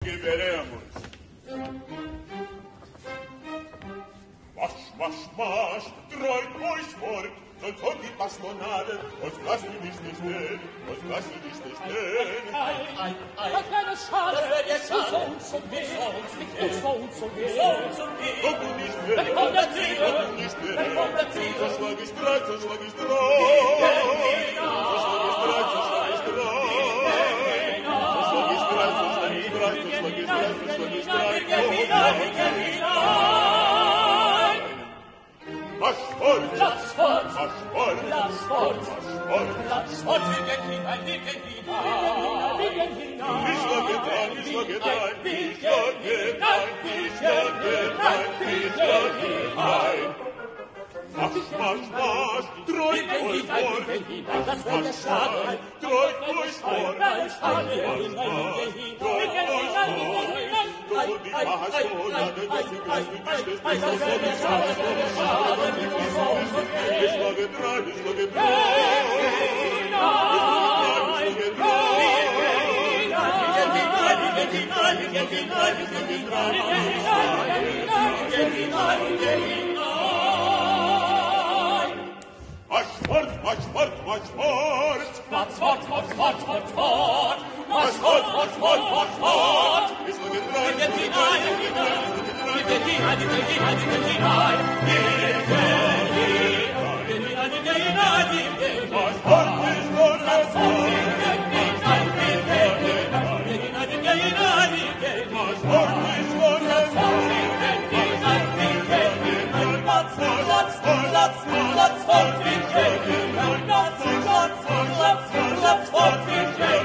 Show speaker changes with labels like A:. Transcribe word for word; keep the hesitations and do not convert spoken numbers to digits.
A: que veremos. Marsch, marsch, marsch, treut euch fort, sonst kommt die Bastonade, und lasst ihr nicht stehen, und lasst ihr nicht stehen.
B: Ei, ei, ei, das kleine Schatz, das wird jetzt so und so gehen, so und so gehen, so und so gehen, so und so gehen.
A: Komm du nicht mehr,
B: Weg von der Tür,
A: komm du nicht mehr,
B: weg von der Tür.
A: so schlag ich drei, so schlag ich drei, so schlag ich drei, so schlag ich drei, so schlag ich drei, so schlag ich drei, so schlag ich drei, so schlag ich drei, Marsch fort!
B: Platz fort!
A: Marsch fort!
B: Platz fort!
A: Marsch fort!
B: Platz fort! Wir gehen hinein, wir gehen hinein, wir gehen hinein.
A: Ich schlage ein, ich schlage ein, ich schlage ein, ich schlage ein, ich schlage ein. Marsch, marsch, marsch, treut euch fort!
B: Das wird der Schade!
A: Treut euch fort! Marsch, marsch, treut euch fort! Doch so die Bastonade, dass die Geist nicht ist, doch so die Schade, so die Schade, die Geist nicht ist. Ich schlage drei, ich schlage drei! Marsch fort, marsch fort, marsch fort!
B: Marsch fort, marsch fort, marsch fort! Marsch fort, marsch fort, marsch fort!
A: Ich schlage drei,
B: Wir gehen hinein, wir gehen hinein, wir gehen hinein, wir gehen hinein, wir gehen hinein, wir gehen hinein, wir gehen hinein, wir gehen
A: marsch fort, ich schlage
B: Platz fort, wir gehen hinein, wir gehen hinein, wir gehen hinein, wir gehen hinein, wir gehen
A: marsch fort, ich schlage
B: Platz fort, wir gehen hinein, wir gehen hinein, Platz, Platz, Platz, Platz fort, wir gehen hinein, Platz, Platz, Platz, Platz fort, wir gehen